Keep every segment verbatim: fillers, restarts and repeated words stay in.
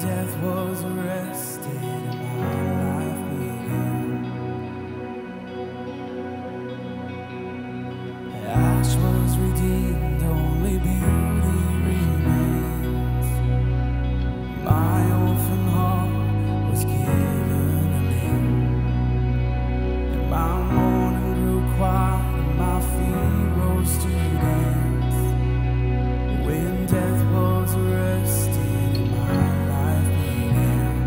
death was arrested and my life began. Ash was redeemed, only beauty remains. My orphan heart was given a name, and my mourning grew quiet and my feet rose to dance. When death was arrested and my life began.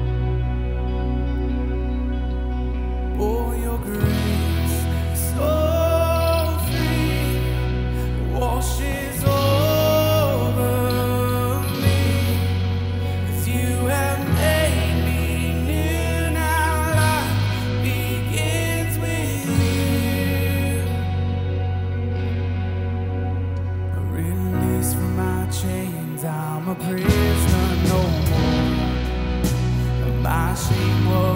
Oh, your grace is so free, washes over me, 'cause you have made me new. Now life begins with you. Released from my chains, I'm a prisoner no more. My shame was